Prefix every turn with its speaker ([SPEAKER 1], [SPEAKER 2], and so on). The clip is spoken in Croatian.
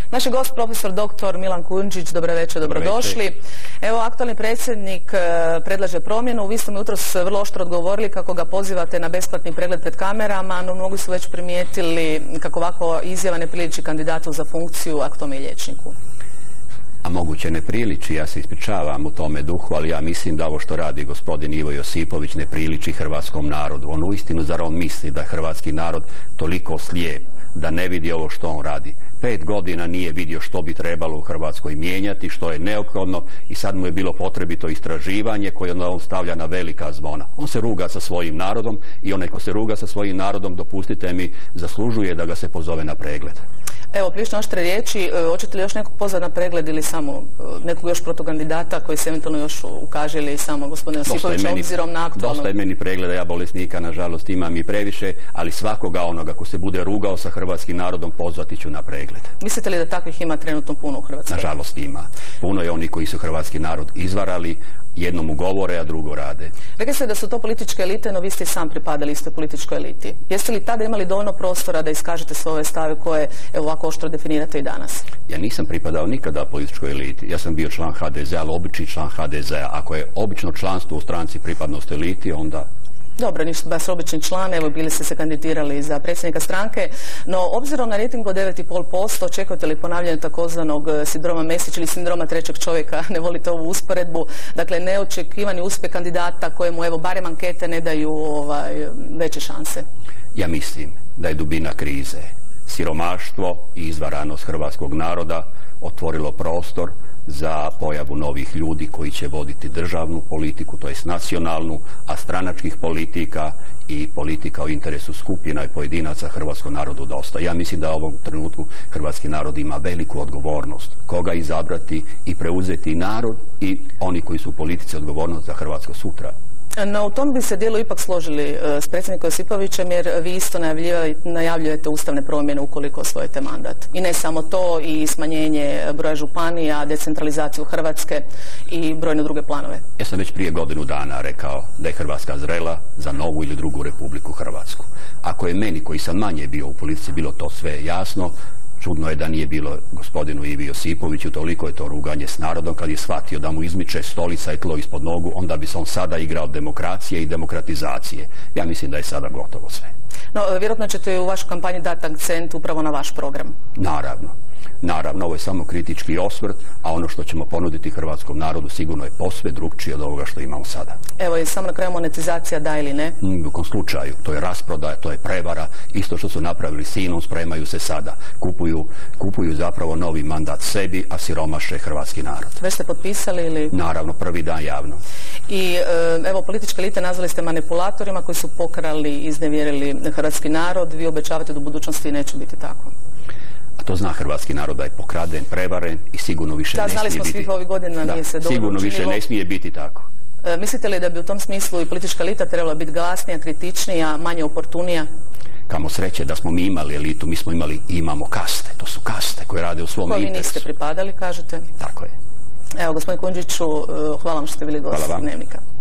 [SPEAKER 1] Naš je gost profesor dr. Milan Kujundžić. Dobro večer, dobrodošli. Evo, aktualni predsjednik predlaže promjenu. Vi ste mi jutros vrlo oštro odgovorili kako ga pozivate na besplatni pregled pred kamerama, no mnogi su već primijetili kako ovako izjava ne priliči kandidatu za funkciju, a k tome i liječniku.
[SPEAKER 2] A moguće ne priliči, ja se ispričavam u tome duhu, ali ja mislim da ovo što radi gospodin Ivo Josipović ne priliči hrvatskom narodu. On uistinu, zar on misli da je hrvatski narod toliko slijep da ne vidi ovo što on radi? 5 godina nije vidio što bi trebalo u Hrvatskoj mijenjati, što je neophodno, i sad mu je bilo potrebito istraživanje koje onda on stavlja na velika zvona. On se ruga sa svojim narodom i onaj ko se ruga sa svojim narodom, dopustite mi, zaslužuje da ga se pozove na pregled.
[SPEAKER 1] Evo, prilično oštre riječi. Hoćete li još nekog pozvati na pregled ili samo nekog još protokandidata koji se eventualno još ukaže, ili samo gospodina Josipovića obzirom na aktualno?
[SPEAKER 2] Dosta je meni pregleda, ja bolesnika nažalost imam i previše, ali svakoga onoga ko se bude rugao sa hrvatskim narodom pozvati ću na pregled.
[SPEAKER 1] Mislite li da takvih ima trenutno puno u Hrvatskoj?
[SPEAKER 2] Nažalost ima. Puno je oni koji su hrvatski narod izvarali, jedno mu govore, a drugo rade.
[SPEAKER 1] Rekli ste da su to političke elite, no vi ste sam pripadali istoj političkoj eliti. Jeste li tada imali dovoljno prostora da iskažete svoje stave koje ovako oštro definirate i danas?
[SPEAKER 2] Ja nisam pripadao nikada političkoj eliti. Ja sam bio član HDZ-a, ali obični član HDZ-a. Ako je obično članstvo u stranci pripadnost eliti, onda...
[SPEAKER 1] Dobro, nisu baš obični član, evo bili ste se kandidirali za predsjednika stranke, no obzirom na rejting od 9,5%, očekujete li ponavljanje takozvanog sindroma Mesić ili sindroma trećeg čovjeka, ne volite ovu usporedbu, dakle neočekivani uspjeh kandidata kojemu evo barem ankete ne daju veće šanse?
[SPEAKER 2] Ja mislim da je dubina krize, siromaštvo i izvaranost hrvatskog naroda otvorilo prostor za pojavu novih ljudi koji će voditi državnu politiku, to jest nacionalnu, a stranačkih politika i politika o interesu skupina i pojedinaca hrvatskom narodu dosta. Ja mislim da u ovom trenutku hrvatski narod ima veliku odgovornost koga izabrati i preuzeti narod i oni koji su u politici odgovornost za Hrvatsko sutra.
[SPEAKER 1] No, u tom bi se dijelu ipak složili s predsjednikom Josipovićem, jer vi isto najavljujete ustavne promjene ukoliko osvojite mandat. I ne samo to, i smanjenje broja županija, decentralizaciju Hrvatske i brojne druge planove.
[SPEAKER 2] Ja sam već prije godinu dana rekao da je Hrvatska zrela za novu ili drugu Republiku Hrvatsku. Ako je meni, koji sam manje bio u politici, bilo to sve jasno, čudno je da nije bilo gospodinu Ivi Josipoviću. Toliko je to ruganje s narodom. Kad je shvatio da mu izmiče stolica i tlo ispod nogu, onda bi se on sada igrao demokracije i demokratizacije. Ja mislim da je sada gotovo sve.
[SPEAKER 1] No, vjerojatno ćete u vašoj kampanji dati akcent upravo na vaš program.
[SPEAKER 2] Naravno, ovo je samo kritički osvrt, a ono što ćemo ponuditi hrvatskom narodu sigurno je posve drukčije od ovoga što imamo sada.
[SPEAKER 1] Evo, i samo na kraju monetizacija, da ili ne?
[SPEAKER 2] U kom slučaju, to je rasprodaja, to je prevara, isto što su napravili sinom, spremaju se sada. Kupuju zapravo novi mandat sebi, a siromaše hrvatski narod.
[SPEAKER 1] Već ste potpisali ili?
[SPEAKER 2] Naravno, prvi dan javno.
[SPEAKER 1] I evo, političke elite nazvali ste manipulatorima koji su pokrali i iznevjerili hrvatski narod. Vi obećavate da u budućnosti neće biti tako.
[SPEAKER 2] A to zna hrvatski narod da je pokraden, prevaren i sigurno više ne smije biti.
[SPEAKER 1] Da, znali smo svih ovih godina, nije se dobro
[SPEAKER 2] sigurno
[SPEAKER 1] učinilo.
[SPEAKER 2] Više ne smije biti tako.
[SPEAKER 1] Mislite li da bi u tom smislu i politička elita trebala biti glasnija, kritičnija, manje oportunija?
[SPEAKER 2] Kamo sreće da smo mi imali elitu, mi smo imali i imamo kaste. To su kaste koje rade u svom interesu.
[SPEAKER 1] Koji niste pripadali, kažete?
[SPEAKER 2] Tako je.
[SPEAKER 1] Evo, gospodin Kujundžiću, hvala vam što ste bili gost Dnevnika.